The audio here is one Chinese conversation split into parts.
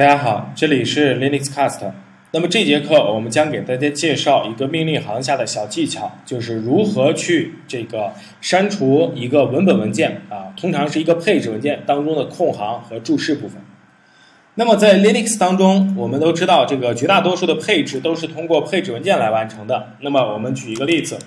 大家好，这里是 Linuxcast。那么这节课我们将给大家介绍一个命令行下的小技巧，就是如何去删除一个文本文件通常是一个配置文件当中的空行和注释部分。那么在 Linux 当中，我们都知道绝大多数的配置都是通过配置文件来完成的。那么我们举一个例子。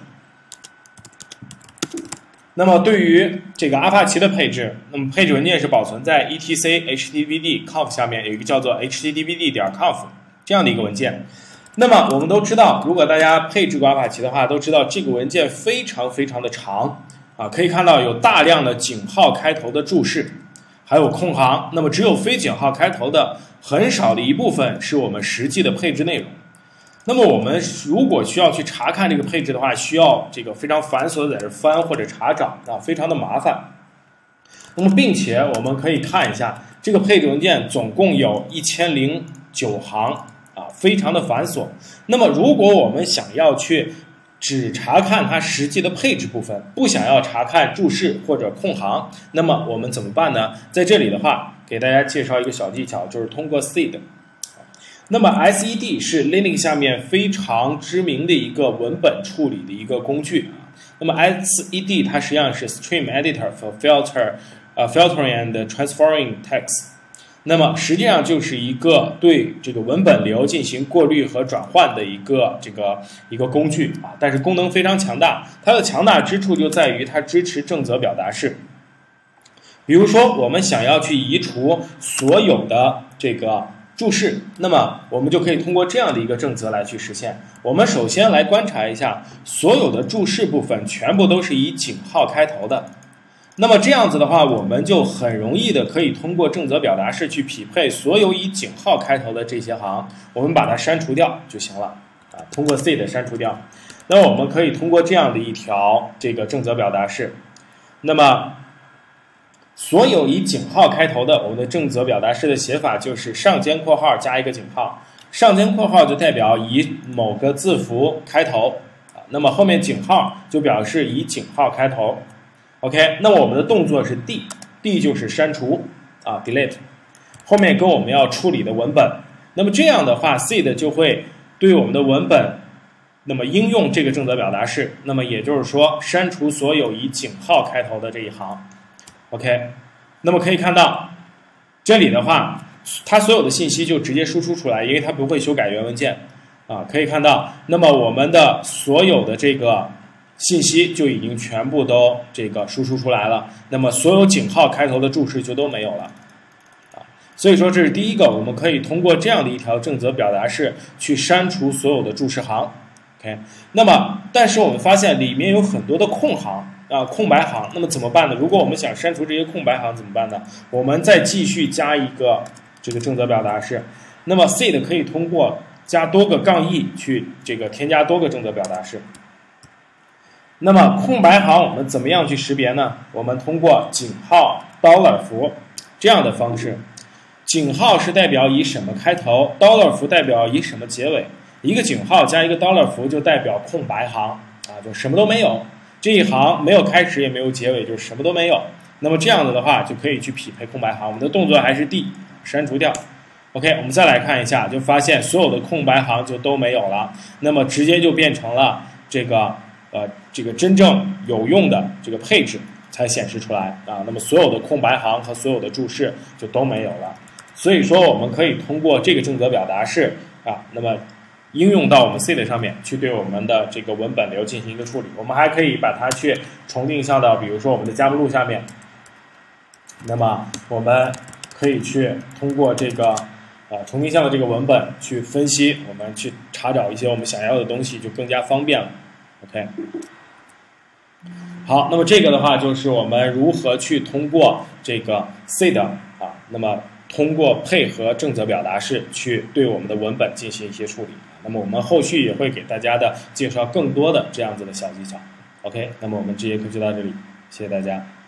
那么对于阿帕奇的配置，那么配置文件是保存在 etc httpd conf 下面有一个叫做 httpd.conf 这样的一个文件。那么我们都知道，如果大家配置过阿帕奇的话，都知道这个文件非常的长可以看到有大量的井号开头的注释，还有空行。那么只有非井号开头的很少的一部分是我们实际的配置内容。那么我们如果需要去查看这个配置的话，需要非常繁琐的在这翻或者查找非常的麻烦。那么并且我们可以看一下，这个配置文件总共有1009行非常的繁琐。那么如果我们想要去只查看它实际的配置部分，不想要查看注释或者空行，那么我们怎么办呢？在这里的话，给大家介绍一个小技巧，就是通过 sed。那么 sed 是 Linux 下面非常知名的一个文本处理的一个工具那么 sed 它实际上是 Stream Editor for Filtering and Transforming Text。那么实际上就是一个对这个文本流进行过滤和转换的一个工具但是功能非常强大。它的强大之处就在于它支持正则表达式。比如说我们想要去移除所有的注释，那么我们就可以通过这样的一个正则来去实现。我们首先来观察一下，所有的注释部分全部都是以井号开头的。那么这样子的话，我们就很容易的可以通过正则表达式去匹配所有以井号开头的这些行，我们把它删除掉就行了通过 sed 删除掉。那么我们可以通过这样的一条正则表达式，那么所有以井号开头的，我们的正则表达式的写法就是上尖括号加一个井号，上尖括号就代表以某个字符开头那么后面井号就表示以井号开头。OK， 那么我们的动作是 D 就是删除delete， 后面跟我们要处理的文本。那么这样的话 sed 就会对我们的文本那么应用这个正则表达式，那么也就是说删除所有以井号开头的这一行。OK， 那么可以看到这里的话，它所有的信息就直接输出出来，因为它不会修改原文件可以看到，那么我们的所有的信息就已经全部都输出出来了，那么所有井号开头的注释就都没有了所以说这是第一个，我们可以通过这样的一条正则表达式去删除所有的注释行。OK， 那么但是我们发现里面有很多的空行空白行，那么怎么办呢？如果我们想删除这些空白行怎么办呢？我们再继续加一个正则表达式，那么 sed 可以通过加多个杠 e 去添加多个正则表达式。那么空白行我们怎么样去识别呢？我们通过井号$符这样的方式，井号是代表以什么开头，$符代表以什么结尾，一个井号加一个$符就代表空白行就什么都没有，这一行没有开始也没有结尾，就是什么都没有。那么这样子的话就可以去匹配空白行，我们的动作还是 D 删除掉。OK， 我们再来看一下，就发现所有的空白行就都没有了，那么直接就变成了真正有用的配置才显示出来那么所有的空白行和所有的注释就都没有了。所以说我们可以通过这个正则表达式那么应用到我们 sed 上面去对我们的文本流进行一个处理。我们还可以把它去重定向到比如说我们的加目录下面，那么我们可以去通过重定向的文本去分析，我们去查找一些我们想要的东西就更加方便了。OK， 好，那么这个的话就是我们如何去通过sed那么通过配合正则表达式去对我们的文本进行一些处理。那么我们后续也会给大家的介绍更多的这样子的小技巧。OK， 那么我们这节课就到这里，谢谢大家。